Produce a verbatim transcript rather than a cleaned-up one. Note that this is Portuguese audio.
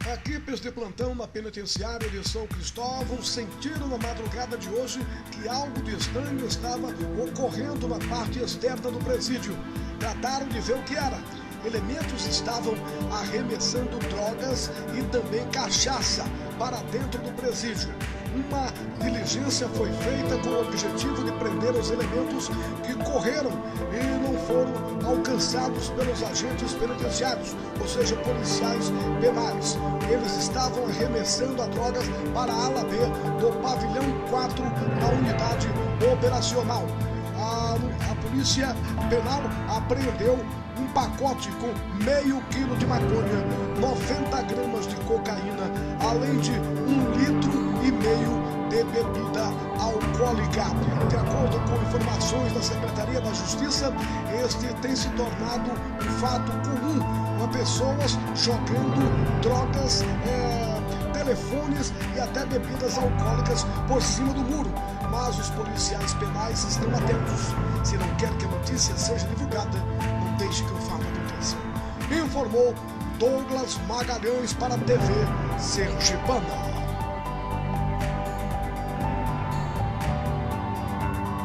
Equipes de plantão na penitenciária de São Cristóvão sentiram na madrugada de hoje que algo de estranho estava ocorrendo na parte externa do presídio. Trataram de ver o que era. Elementos estavam arremessando drogas e também cachaça para dentro do presídio. Uma diligência foi feita com o objetivo de prender os elementos que correram e não foram alcançados pelos agentes penitenciários, ou seja, policiais penais. Eles estavam arremessando a drogas para a ala B do pavilhão quatro da unidade operacional. A, a polícia penal apreendeu um pacote com meio quilo de maconha, noventa gramas de cocaína, além de um litro e meio de bebida alcoólica. De acordo com informações da Secretaria da Justiça, este tem se tornado um fato comum, com pessoas jogando drogas, é, telefones e até bebidas alcoólicas por cima do muro. Mas os policiais penais estão atentos. Se não quer que a notícia seja divulgada, não deixe que o fato aconteça. Informou Douglas Magalhães para a T V Sergipana.